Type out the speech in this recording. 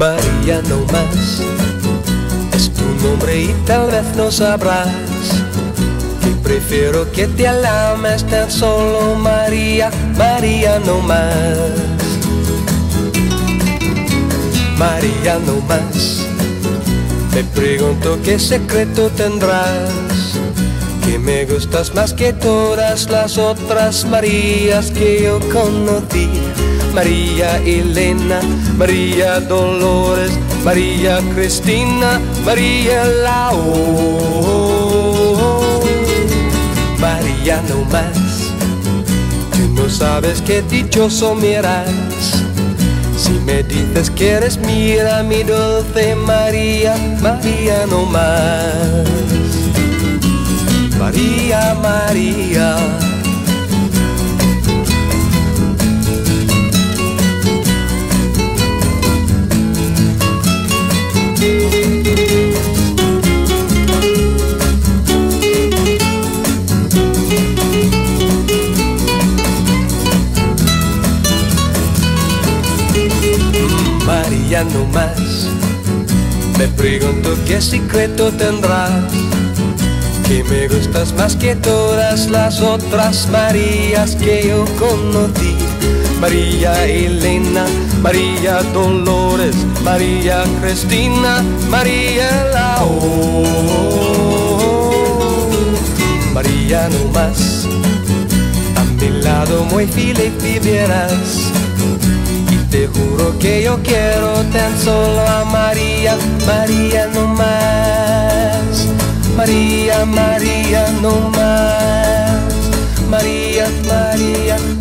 María no más, es tu nombre y tal vez no sabrás que prefiero que te alames tan solo María, María no más. María no más, me pregunto qué secreto tendrás, que me gustas más que todas las otras Marías que yo conocí. María Elena, María Dolores, María Cristina, María Lao. María no más, tú no sabes qué dichoso me harás si me dices que eres mía, mi dulce María, María no más. María, María. María no más, me pregunto qué secreto tendrás, que me gustas más que todas las otras Marías que yo conocí. María Elena, María Dolores, María Cristina, María Lao. María no más, a mi lado muy feliz vivirás. Te juro que yo quiero tan solo a María, María no más. María, María no más. María, María.